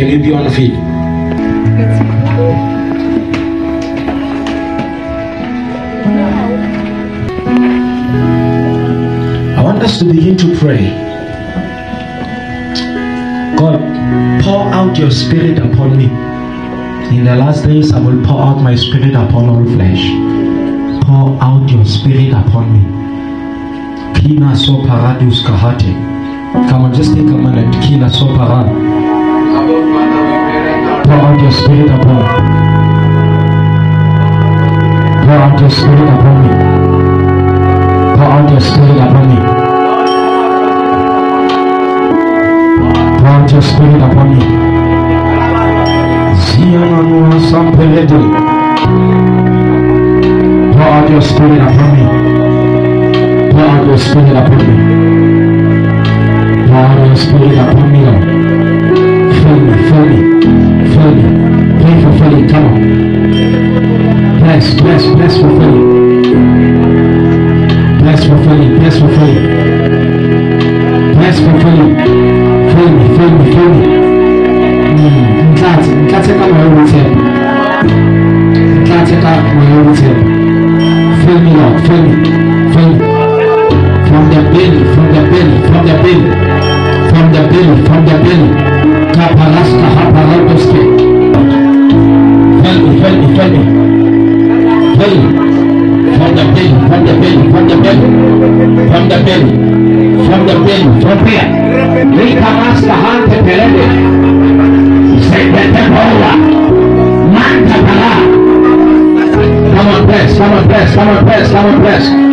Can you be on feet? I want us to begin to pray. God, pour out your spirit upon me. In the last days, I will pour out my spirit upon all flesh. Pour out your spirit upon me. Kina so paradus kahate. Come on, just take a minute. Kina so parad. Pour out your spirit upon me. Pour out your spirit upon me. Pour out your spirit upon me. Pour out your spirit upon me. Ziananu sampelede. Pour out your spirit upon me. Pour out your spirit upon me. Pour out your spirit upon me, Lord. Fill me, fill me, fill me. Pray for filling, come on. Bless for filling. Bless for filling, bless for filling. Bless for filling. Fill me, fill me, fill me. Nkateka my own table. Nkateka my own table. Fill me, Lord, fill me, fill me. From the belly, from the belly, from the belly, from the belly, from the belly. Kapalaska haparadoske. Fill me, fill me, fill me. Fill me. From the belly, from the belly, from the belly, from the belly, from the belly, from here. Likamaska hante pelede. Sekete bola. Manta pala. Come on, press, come on, press, come on, press, come on, press.